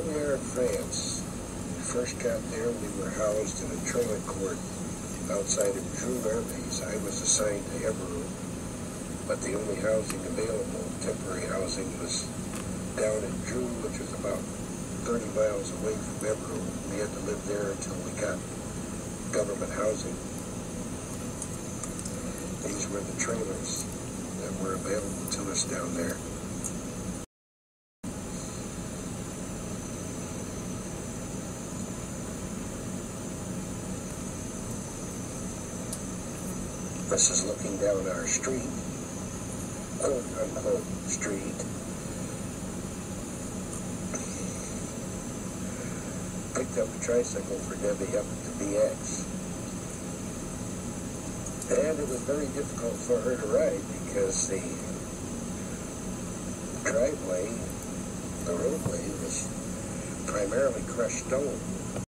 we are in France. When we first got there, we were housed in a trailer court outside of Dreux Air Base. I was assigned to Eberron, but the only housing available, temporary housing, was down in Dreux, which was about 30 miles away from Eberron. We had to live there until we got government housing. These were the trailers that were available to us down there. This is looking down our street, quote-unquote street. Picked up a tricycle for Debbie up at the BX. And it was very difficult for her to ride because the driveway, the roadway, was primarily crushed stone.